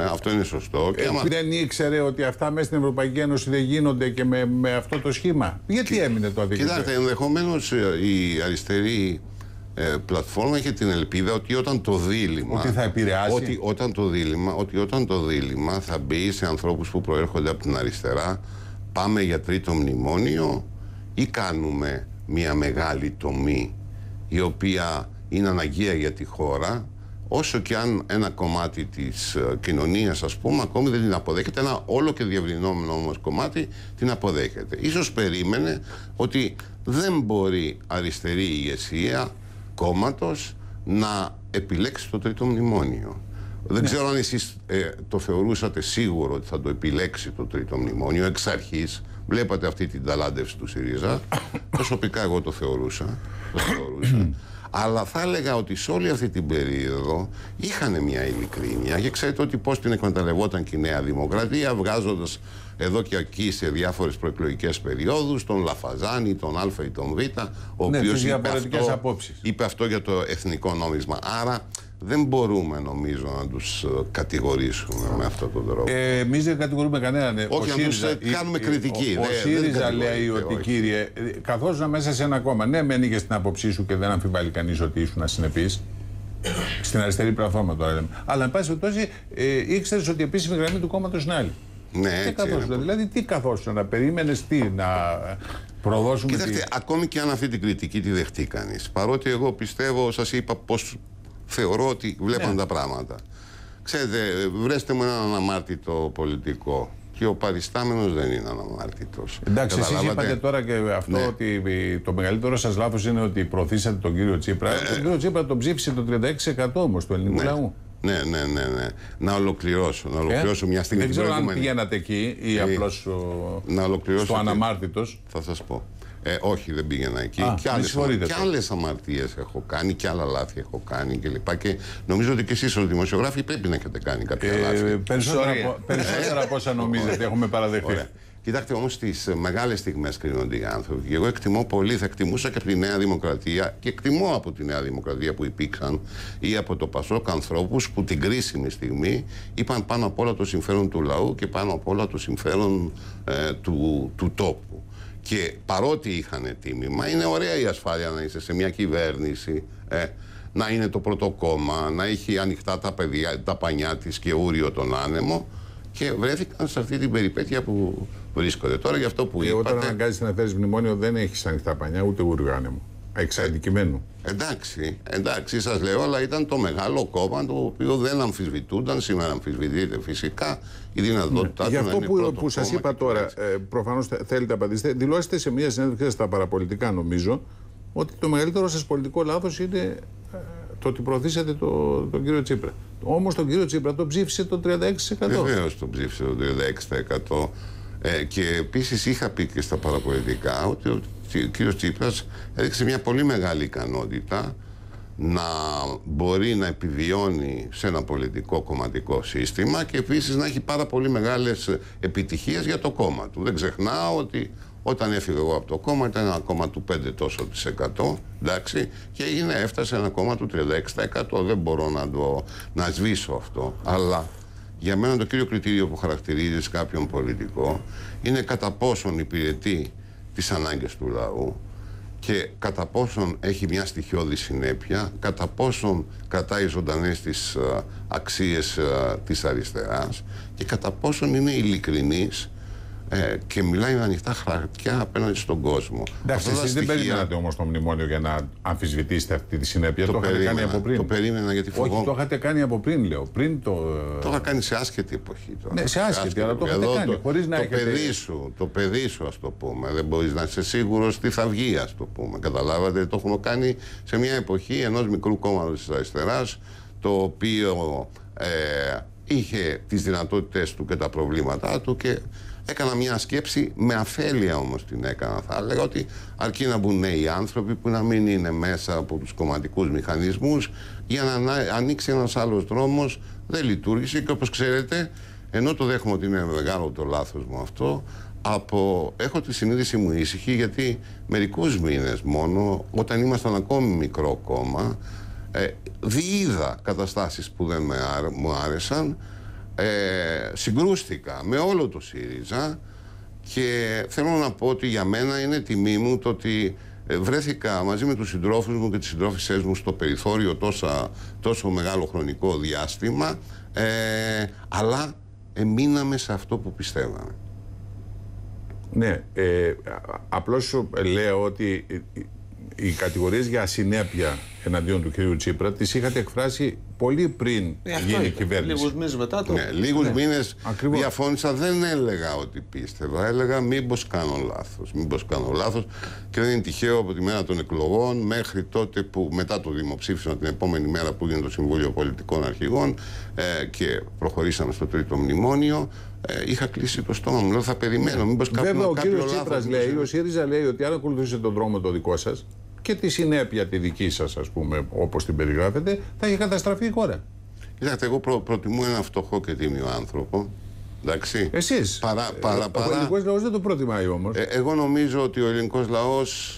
αυτό είναι σωστό. Δεν ήξερε ότι αυτά μέσα στην Ευρωπαϊκή Ένωση δεν γίνονται και με αυτό το σχήμα? Γιατί έμεινε το αδίκημα? Κοιτάξτε, ενδεχομένως η αριστερή πλατφόρμα είχε την ελπίδα ότι όταν το δίλημμα. Ότι θα επηρεάσει. Ότι όταν το δίλημμα θα μπει σε ανθρώπους που προέρχονται από την αριστερά, πάμε για τρίτο μνημόνιο ή κάνουμε μια μεγάλη τομή η οποία είναι αναγκαία για τη χώρα, όσο και αν ένα κομμάτι της κοινωνίας, ας πούμε, ακόμη δεν την αποδέχεται, ένα όλο και διευρυνόμενο όμως κομμάτι την αποδέχεται. Ίσως περίμενε ότι δεν μπορεί αριστερή ηγεσία κόμματος να επιλέξει το τρίτο μνημόνιο. Δεν ξέρω αν εσείς το θεωρούσατε σίγουρο ότι θα το επιλέξει το τρίτο μνημόνιο εξ αρχής. Βλέπατε αυτή την ταλάντευση του ΣΥΡΙΖΑ. Προσωπικά εγώ το θεωρούσα. Αλλά θα έλεγα ότι σε όλη αυτή την περίοδο είχαν μια ειλικρίνεια και ξέρετε ότι πώς την εκμεταλλευόταν και η Νέα Δημοκρατία, βγάζοντας εδώ και εκεί σε διάφορες προεκλογικές περιόδους τον Λαφαζάνη, τον Α ή τον Β, ο οποίος είπε αυτό για το εθνικό νόμισμα. Άρα δεν μπορούμε, νομίζω, να τους κατηγορήσουμε με αυτόν τον τρόπο. Εμείς δεν κατηγορούμε κανέναν. Όχι, να τους κάνουμε κριτική. Ο ΣΥΡΙΖΑ λέει ότι, κύριε, καθώς μέσα σε ένα κόμμα, ναι, μεν είχες την άποψή σου και δεν αμφιβάλλει κανείς ότι ήσουν ασυνεπής. Στην αριστερή πλατφόρμα τώρα λέμε. Αλλά, εν πάση περιπτώσει, ήξερες ότι η επίσημη γραμμή του κόμματος είναι άλλη. Ναι, δηλαδή, τι καθόσουν, να περίμενες, να προδώσουμε. Κοιτάξτε, ακόμη και αν αυτή την κριτική τη δεχτεί κανείς, παρότι εγώ πιστεύω, σας είπα πώς θεωρώ ότι βλέπαν τα πράγματα. Ξέρετε, βρέστε μου έναν αναμάρτητο πολιτικό. Και ο παριστάμενος δεν είναι αναμάρτητος. Εντάξει, εσείς είπατε τώρα και αυτό, ότι το μεγαλύτερο σας λάθος είναι ότι προωθήσατε τον κύριο Τσίπρα. Τον κύριο Τσίπρα τον ψήφισε το 36% όμως του ελληνικού λαού. Ναι. Να ολοκληρώσω μια στιγμή. Δεν ξέρω αν πηγαίνατε εκεί ή απλώς στο αναμάρτητος. Θα σας πω. Όχι, δεν πήγαινα εκεί. Και άλλες αμαρτίες έχω κάνει και άλλα λάθη έχω κάνει κλπ. Και νομίζω ότι και εσείς ως δημοσιογράφοι πρέπει να έχετε κάνει κάποια λάθη. Περισσότερα από όσα νομίζετε έχουμε παραδεχτεί. Κοιτάξτε, όμως τις μεγάλες στιγμές κρίνονται οι άνθρωποι. Και εγώ εκτιμώ πολύ, θα εκτιμούσα και από τη Νέα Δημοκρατία και εκτιμώ από τη Νέα Δημοκρατία που υπήρξαν ή από το ΠΑΣΟΚ ανθρώπους που την κρίσιμη στιγμή είπαν πάνω απ' όλα το συμφέρον του λαού και πάνω απ' όλα το συμφέρον του τόπου. Και παρότι είχαν τίμημα, είναι ωραία η ασφάλεια να είσαι σε μια κυβέρνηση, να είναι το πρώτο κόμμα, να έχει ανοιχτά τα πανιά της και ούριο τον άνεμο, και βρέθηκαν σε αυτή την περιπέτεια που βρίσκονται τώρα. Γι' αυτό που είπατε. Όταν αναγκάζεσαι να φέρεις μνημόνιο, δεν έχεις ανοιχτά πανιά ούτε ούριο άνεμο. Εξ αντικειμένου. Εντάξει, σας λέω, αλλά ήταν το μεγάλο κόμμα το οποίο δεν αμφισβητούνταν. Σήμερα αμφισβητείται φυσικά η δυνατότητά του. Γι' αυτό που σας είπα τώρα, προφανώς θέλετε να απαντήσετε, δηλώσετε σε μια συνέντευξη στα παραπολιτικά, νομίζω, ότι το μεγαλύτερο σας πολιτικό λάθος είναι το ότι προωθήσατε τον κύριο Τσίπρα. Όμως τον κύριο Τσίπρα τον ψήφισε το 36%. Βεβαίως τον ψήφισε το 36%. Και επίσης είχα πει και στα παραπολιτικά ότι ο κύριος Τσίπρας έδειξε μια πολύ μεγάλη ικανότητα να μπορεί να επιβιώνει σε ένα πολιτικό κομματικό σύστημα και επίσης να έχει πάρα πολύ μεγάλες επιτυχίες για το κόμμα του. Δεν ξεχνάω ότι όταν έφυγε εγώ από το κόμμα ήταν ένα κόμμα του 5 τόσο της εκατό, εντάξει, και έφτασε ένα κόμμα του 36%. Δεν μπορώ να σβήσω αυτό, αλλά για μένα το κύριο κριτήριο που χαρακτηρίζει κάποιον πολιτικό είναι κατά πόσον υπηρετεί τις ανάγκες του λαού και κατά πόσον έχει μια στοιχειώδη συνέπεια, κατά πόσον κρατάει ζωντανές τις αξίες της αριστεράς και κατά πόσον είναι ειλικρινής και μιλάει με ανοιχτά χαρτιά απέναντι στον κόσμο. Εντάξει, εσείς δεν περιμένατε όμως το μνημόνιο για να αμφισβητήσετε αυτή τη συνέπεια. Το είχατε κάνει από πριν. Το περίμενα γιατί φοβόμουν. Όχι, το είχατε κάνει από πριν, λέω. Το είχα κάνει σε άσχετη εποχή τώρα. Ναι, σε άσχετη, αλλά το είχατε κάνει χωρίς να έχετε. Το παιδί σου, ας το πούμε. Δεν μπορείς να είσαι σίγουρος τι θα βγει, ας το πούμε. Καταλάβατε, το έχουμε κάνει σε μια εποχή ενός μικρού κόμματος της αριστεράς, το οποίο είχε τις δυνατότητες του και τα προβλήματά του και έκανα μια σκέψη, με αφέλεια όμως την έκανα. Θα έλεγα ότι αρκεί να μπουν νέοι άνθρωποι που να μην είναι μέσα από τους κομματικούς μηχανισμούς για να ανοίξει ένας άλλος δρόμος. Δεν λειτουργήσε και όπως ξέρετε, ενώ το δέχομαι ότι είναι μεγάλο το λάθος μου αυτό, έχω τη συνείδηση μου ήσυχη γιατί μερικούς μήνες μόνο, όταν ήμασταν ακόμη μικρό κόμμα, διείδα καταστάσεις που δεν μου άρεσαν, συγκρούστηκα με όλο το ΣΥΡΙΖΑ και θέλω να πω ότι για μένα είναι τιμή μου το ότι βρέθηκα μαζί με τους συντρόφους μου και τις συντρόφισσές μου στο περιθώριο τόσο μεγάλο χρονικό διάστημα, αλλά μείναμε σε αυτό που πιστεύαμε. Ναι, απλώς λέω ότι οι κατηγορίες για ασυνέπεια εναντίον του κ. Τσίπρα τις είχατε εκφράσει πολύ πριν γίνει η κυβέρνηση. Λίγους μήνες μετά το... Ναι, λίγους μήνες διαφώνησα, δεν έλεγα ότι πίστευα, έλεγα μήπως κάνω λάθος και δεν είναι τυχαίο από τη μέρα των εκλογών μέχρι τότε που μετά το δημοψήφισμα την επόμενη μέρα που έγινε το Συμβούλιο Πολιτικών Αρχηγών και προχωρήσαμε στο τρίτο μνημόνιο, είχα κλείσει το στόμα μου, λέω θα περιμένω, μήπως βέβαια ο κύριος Τσίπρας λέει, ο ΣΥΡΙΖΑ λέει ότι αν ακολουθήσετε τον δρόμο το δικό σας και τη συνέπεια τη δική σας, ας πούμε, όπως την περιγράφετε, θα έχει καταστραφεί η χώρα. Κοιτάξτε, εγώ προτιμώ έναν φτωχό και τίμιο άνθρωπο. Εντάξει. Εσείς. Ο ελληνικός λαός δεν το προτιμάει όμως. Εγώ νομίζω ότι ο ελληνικός λαός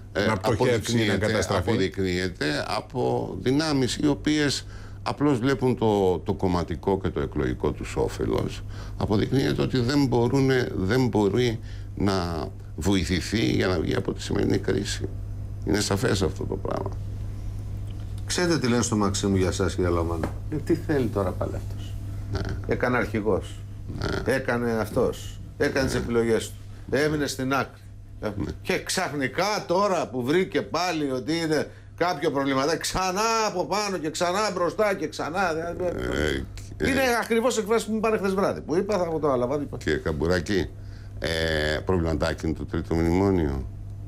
αποδεικνύεται από δυνάμεις οι οποίες απλώς βλέπουν το κομματικό και το εκλογικό τους όφελος. Αποδεικνύεται ότι δεν μπορεί να βοηθηθεί για να βγει από τη σημερινή κρίση. Είναι σαφές αυτό το πράγμα. Ξέρετε τι λένε στο Μαξίμου για εσάς, κύριε Λαμάνο? Τι θέλει τώρα πάλι αυτός? Ναι. Έκανε αρχηγός. Ναι. Έκανε αυτός. Έκανε τις επιλογές του. Έμεινε στην άκρη. Και ξαφνικά τώρα που βρήκε πάλι ότι είναι κάποιο προβληματάκι, ξανά από πάνω και ξανά μπροστά και ξανά. Είναι ακριβώς εκφράσεις που μου είπαν χθες βράδυ. Που είπα, θα το αναλαμβάνω. Κύριε Καμπουράκη, προβληματάκι είναι το τρίτο μνημόνιο?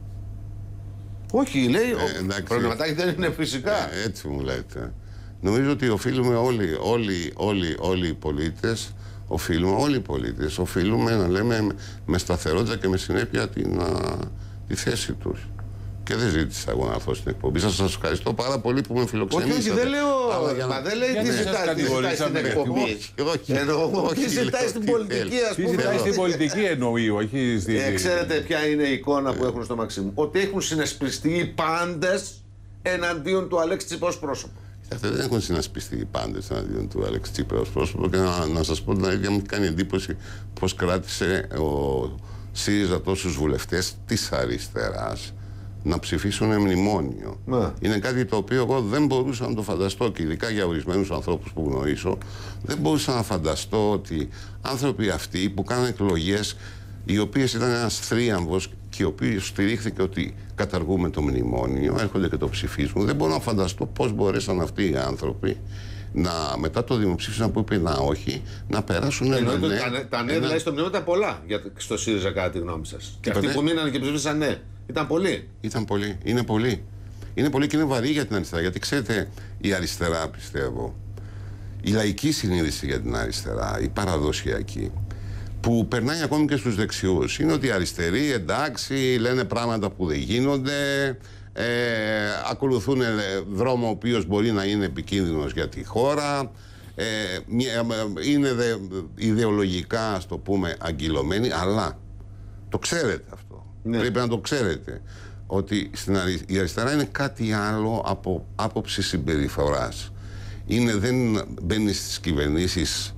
Όχι, λέει, προβληματάκι δεν είναι φυσικά. Έτσι μου λέτε. Νομίζω ότι οφείλουμε όλοι οι πολίτες, οφείλουμε να λέμε με σταθερότητα και με συνέπεια τη θέση τους. Και δεν ζήτησα εγώ να έρθω στην εκπομπή. Σας ευχαριστώ πάρα πολύ που με φιλοξενήσατε. Όχι, δεν λέω. Μα δεν λέει τι ζητάει στην εκπομπή. Τι ζητάει στην πολιτική, ας πούμε. Τι ζητάει στην πολιτική εννοεί, όχι στην. Ξέρετε ποια είναι η εικόνα που έχουν στο Μαξίμου? Ότι έχουν συνασπιστεί οι πάντες εναντίον του Αλέξη Τσίπρα ως πρόσωπο. Δεν έχουν συνασπιστεί οι πάντες εναντίον του Αλέξη Τσίπρα ως πρόσωπο και να σας πω την αλήθεια, μου κάνει εντύπωση πως κράτησε ο ΣΥΡΙΖΑ τόσους βουλευτές της αριστεράς να ψηφίσουν μνημόνιο. Είναι κάτι το οποίο εγώ δεν μπορούσα να το φανταστώ, και ειδικά για ορισμένους ανθρώπους που γνωρίζω, δεν μπορούσα να φανταστώ ότι άνθρωποι αυτοί που κάνουν εκλογές, οι οποίες ήταν ένας θρίαμβος και οι οποίοι στηρίχθηκε ότι καταργούμε το μνημόνιο, έρχονται και το ψηφίζουν. Δεν μπορώ να φανταστώ πώς μπορέσαν αυτοί οι άνθρωποι μετά το δημοψήφισμα που είπε να όχι, να περάσουν ένα ναι. Τα ναι δηλαδή στο μνημόνιο ήταν πολλά στο ΣΥΡΙΖΑ, κατά τη γνώμη σας? Και αυτοί που μείνανε και ψήφισαν ναι, ήταν πολλοί. Ήταν πολλοί. Είναι πολλοί. Είναι πολλοί και είναι βαρύ για την αριστερά. Γιατί ξέρετε, η αριστερά, πιστεύω, η λαϊκή συνείδηση για την αριστερά, η παραδοσιακή, που περνάει ακόμη και στους δεξιούς, είναι ότι οι αριστεροί, εντάξει, λένε πράγματα που δεν γίνονται, ακολουθούν δρόμο ο οποίος μπορεί να είναι επικίνδυνος για τη χώρα, είναι ιδεολογικά, ας το πούμε, αγκυλωμένοι, αλλά το ξέρετε αυτό. Ναι. Πρέπει να το ξέρετε ότι η αριστερά είναι κάτι άλλο από άποψη συμπεριφοράς. Δεν μπαίνει στις κυβερνήσεις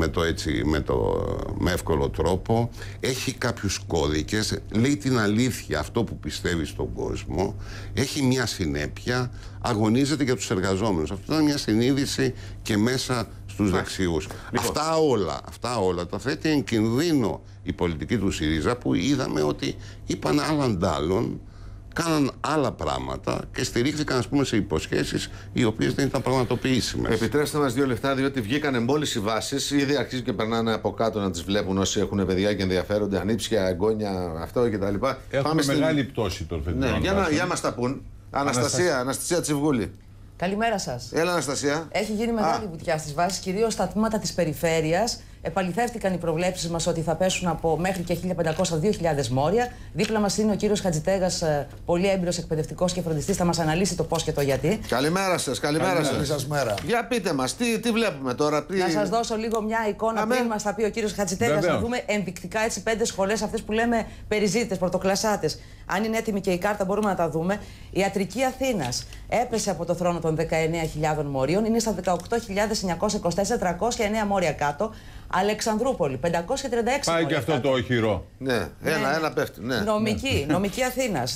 με εύκολο τρόπο, έχει κάποιους κώδικες, λέει την αλήθεια, αυτό που πιστεύει στον κόσμο, έχει μια συνέπεια, αγωνίζεται για τους εργαζόμενους. Αυτό είναι μια συνείδηση και μέσα στους δεξιούς. Αυτά όλα τα θέτει εν κινδύνο η πολιτική του ΣΥΡΙΖΑ, που είδαμε ότι είπαν άλλαν τάλλον, κάναν άλλα πράγματα και στηρίχθηκαν, ας πούμε, σε υποσχέσεις οι οποίες δεν ήταν πραγματοποιήσιμες. Επιτρέψτε μας 2 λεπτά, διότι βγήκανε μόλις οι βάσεις. Ήδη αρχίζουν και περνάνε από κάτω να τις βλέπουν όσοι έχουν παιδιά και ενδιαφέρονται, ανήψια, εγγόνια, αυτό κτλ. Έχουμε μεγάλη πτώση των φετινών. Ναι, για μας τα πούν. Αναστασία Τσιβγούλη. Καλημέρα σας. Έλα, Αναστασία. Έχει γίνει μεγάλη βουτιά στις βάσεις, κυρίως στα τμήματα της περιφέρειας. Επαληθεύτηκαν οι προβλέψεις μας ότι θα πέσουν από μέχρι και 1.500-2.000 μόρια. Δίπλα μας είναι ο κύριος Χατζητέγας, πολύ έμπειρος εκπαιδευτικός και φροντιστής. Θα μας αναλύσει το πώς και το γιατί. Καλημέρα σας, καλημέρα σας. Για πείτε μας, τι βλέπουμε τώρα. Να σας δώσω λίγο μια εικόνα πριν μας θα πει ο κύριος Χατζητέγας. Να δούμε ενδεικτικά έτσι 5 σχολές, αυτές που λέμε περιζήτητες, πρωτοκλασσάτες. Αν είναι έτοιμη και η κάρτα, μπορούμε να τα δούμε. Η Ιατρική Αθήνας έπεσε από το θρόνο των 19.000 μορίων, είναι στα 18.924, 309 μόρια κάτω. Αλεξανδρούπολη, 536. Πάει και αυτό το οχυρό. Ναι, ένα πέφτει. Ναι. Νομική Αθήνας,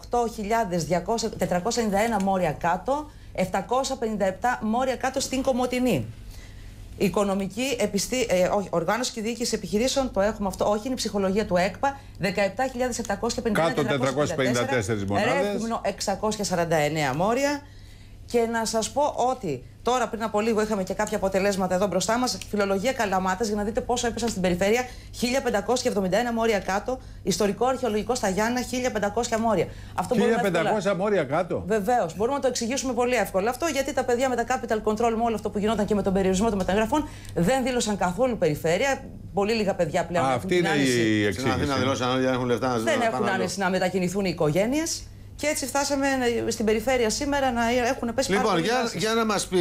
18.491 μόρια κάτω, 757 μόρια κάτω στην Κομοτηνή. Οικονομική οργάνωση και διοίκηση επιχειρήσεων, το έχουμε αυτό, όχι, είναι η ψυχολογία του ΕΚΠΑ, 17.750. Κάτω 454 μονάδες. Ρεύμινο 649 μόρια. Και να σας πω ότι τώρα πριν από λίγο είχαμε και κάποια αποτελέσματα εδώ μπροστά μας. Φιλολογία Καλαμάτας, για να δείτε πόσο έπεσαν στην περιφέρεια. 1.571 μόρια κάτω. Ιστορικό αρχαιολογικό στα Γιάννα, 1.500 μόρια. 1.500 μόρια κάτω. Βεβαίως. Μπορούμε να το εξηγήσουμε πολύ εύκολα αυτό, γιατί τα παιδιά με τα capital control, με όλο αυτό που γινόταν και με τον περιορισμό των μεταγραφών, δεν δήλωσαν καθόλου περιφέρεια. Πολύ λίγα παιδιά πλέον. Αυτή είναι η εξήγηση. Δεν έχουν άνεση να μετακινηθούν οι οικογένειες. Και έτσι φτάσαμε στην περιφέρεια σήμερα να έχουν πέσει πάρα πολύ. Λοιπόν, για να μας πει...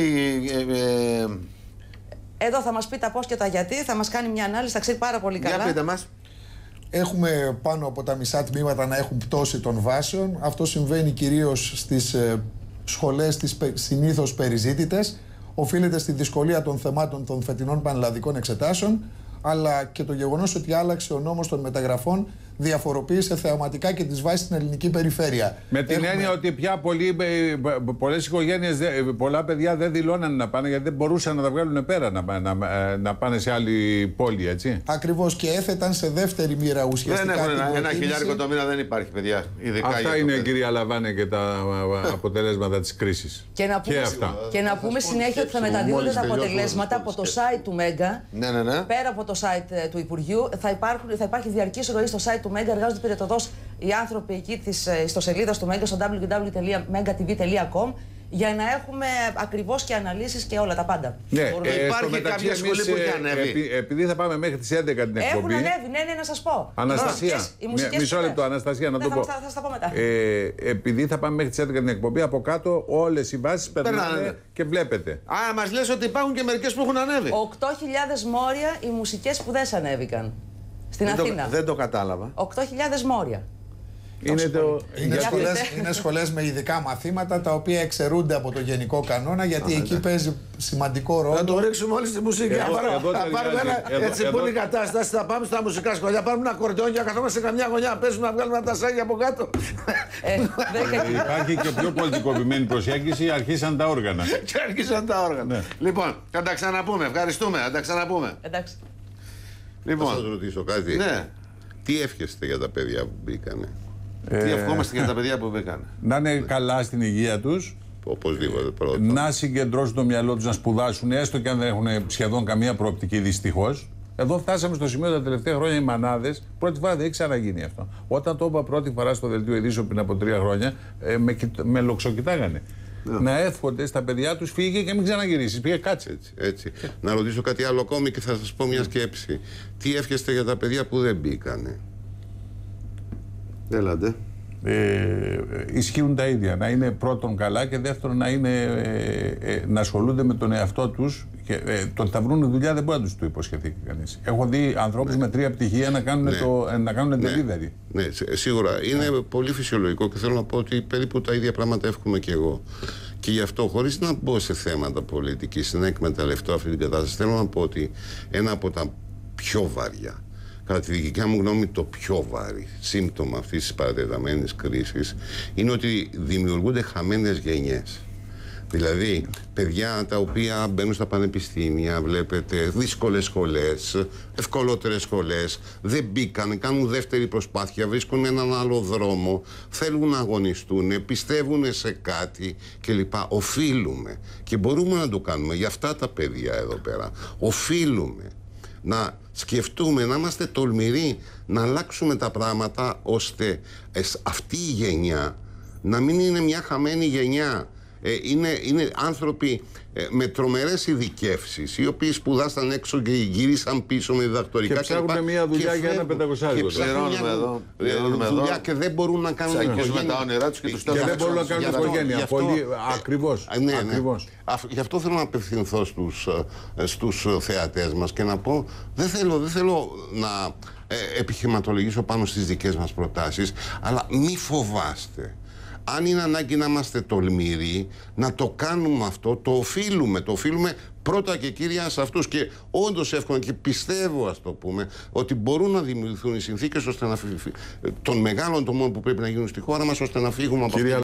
Εδώ θα μας πει τα πώς και τα γιατί, θα μας κάνει μια ανάλυση, θα ξέρει πάρα πολύ καλά. Για πείτε μας. Έχουμε πάνω από τα μισά τμήματα να έχουν πτώση των βάσεων. Αυτό συμβαίνει κυρίως στις σχολές τις συνήθως περιζήτητες. Οφείλεται στη δυσκολία των θεμάτων των φετινών πανελλαδικών εξετάσεων, αλλά και το γεγονός ότι άλλαξε ο νόμος των μεταγραφών διαφοροποίησε θεαματικά και τις βάσεις στην ελληνική περιφέρεια. Με την έννοια ότι πια πολλές οικογένειες, πολλά παιδιά δεν δηλώναν να πάνε, γιατί δεν μπορούσαν να τα βγάλουν πέρα να πάνε σε άλλη πόλη, έτσι. Ακριβώς, και έθεταν σε δεύτερη μοίρα ουσιαστικά. Δεν έχουν ένα χιλιάρικο το μήνα, δεν υπάρχει, παιδιά. Αυτά είναι, κυρία Λαβάνε, και τα αποτελέσματα της κρίσης. Και να πούμε συνέχεια ότι θα μεταδίδονται τα αποτελέσματα από το site του Μέγκα. Πέρα από το site του Υπουργείου, θα υπάρχει διαρκής ροή στο site του Μέγκα. Εργάζονται πυρετοδός οι άνθρωποι εκεί της ιστοσελίδας του Μέγκα, στο www.megatv.com, για να έχουμε ακριβώς και αναλύσεις και όλα τα πάντα. Ναι, υπάρχει κάποια σχολή που έχει ανέβει. Επειδή θα πάμε μέχρι τις 11 την εκπομπή. Έχουν ανέβει, ναι, να σας πω. Αναστασία, μισό λεπτό, Αναστασία, να το πω. Θα στα πω μετά. Επειδή θα πάμε μέχρι τις 11 την εκπομπή, από κάτω όλες οι βάσεις περνάνε και βλέπετε. Μας λες ότι υπάρχουν και μερικές που έχουν ανέβει. 8.000 μόρια οι μουσικές σπουδές ανέβηκαν στην Αθήνα. Δεν το κατάλαβα. 8.000 μόρια. Είναι σχολές με ειδικά μαθήματα, τα οποία εξαιρούνται από το γενικό κανόνα, γιατί εκεί παίζει σημαντικό ρόλο. Θα το ρίξουμε όλοι στη μουσική. Θα πάρουμε ένα, έτσι που είναι η κατάσταση, θα πάμε στα μουσικά σχολεία, πάρουμε ένα κορντεόν και να καθόμαστε σε καμιά γωνιά, παίζουμε να βγάλουμε τα σάγια από κάτω. Υπάρχει και πιο πολιτικοποιημένη προσέγγιση, αρχίσαν τα όργανα. Και αρχίσαν τα όργανα. Λοιπόν, θα τα ξαναπούμε. Ευχαριστούμε. Θα τα ξαναπούμε. Εντάξει. Θα σας ρωτήσω κάτι. Τι εύχεστε για τα παιδιά που μπήκανε? Τι ευχόμαστε για τα παιδιά που μπήκανε? Να είναι καλά στην υγεία τους. Οπωσδήποτε πρώτο. Να συγκεντρώσουν το μυαλό τους να σπουδάσουν, έστω και αν δεν έχουν σχεδόν καμία προοπτική, δυστυχώς. Εδώ φτάσαμε στο σημείο τα τελευταία χρόνια οι μανάδες. Πρώτη φορά δεν έχει ξαναγίνει αυτό. Όταν το είπα πρώτη φορά στο δελτίο ειδήσεων πριν από 3 χρόνια, με λοξοκοιτάγανε. Να εύχονται στα παιδιά τους, φύγε και μην ξαναγυρίσεις. Πήγε, κάτσε. Έτσι. Να ρωτήσω κάτι άλλο ακόμη και θα σας πω μια σκέψη. Τι εύχεστε για τα παιδιά που δεν μπήκανε? Έλατε. Ισχύουν τα ίδια. Να είναι πρώτον καλά και δεύτερον να ασχολούνται με τον εαυτό τους. Και, το ότι θα βρουν δουλειά δεν μπορεί να τους το υποσχεθεί κανείς. Έχω δει ανθρώπους με 3 πτυχία να κάνουν delivery. Ναι, σίγουρα. Είναι πολύ φυσιολογικό και θέλω να πω ότι περίπου τα ίδια πράγματα εύχομαι και εγώ. Και γι' αυτό, χωρίς να μπω σε θέματα πολιτικής, να εκμεταλλευτώ αυτή την κατάσταση, θέλω να πω ότι ένα από τα πιο βαριά, κατά τη δικιά μου γνώμη το πιο βαρύ σύμπτωμα αυτής της παρατεταμένης κρίσης, είναι ότι δημιουργούνται χαμένες γενιές. Δηλαδή, παιδιά τα οποία μπαίνουν στα πανεπιστήμια, βλέπετε, δύσκολες σχολές, ευκολότερες σχολές, δεν μπήκαν, κάνουν δεύτερη προσπάθεια, βρίσκουν έναν άλλο δρόμο, θέλουν να αγωνιστούν, πιστεύουν σε κάτι κλπ. Οφείλουμε, και μπορούμε να το κάνουμε για αυτά τα παιδιά εδώ πέρα, οφείλουμε να σκεφτούμε, να είμαστε τολμηροί, να αλλάξουμε τα πράγματα, ώστε αυτή η γενιά να μην είναι μια χαμένη γενιά. είναι άνθρωποι με τρομερές ειδικεύσεις, οι οποίοι σπουδάσαν έξω και γυρίσαν πίσω με διδακτορικά. Και ψάχνουν μια δουλειά για ένα 500. Δουλειά και δεν μπορούν να κάνουν οικογένεια. Τα όνειρά τους και τους και δεν μπορούν να κάνουν οικογένεια. Ακριβώς. Γι' αυτό θέλω να απευθυνθώ στους θεατές μας και να πω, δεν θέλω να επιχειρηματολογήσω πάνω στις δικές μας προτάσεις, αλλά μη φοβάστε. Αν είναι ανάγκη να είμαστε τολμηροί, να το κάνουμε αυτό, το οφείλουμε πρώτα και κύρια σε αυτούς. Και όντως εύχομαι και πιστεύω, ας το πούμε, ότι μπορούν να δημιουργηθούν οι συνθήκες ώστε των μεγάλων τομών που πρέπει να γίνουν στη χώρα μας, ώστε να φύγουμε από αυτή.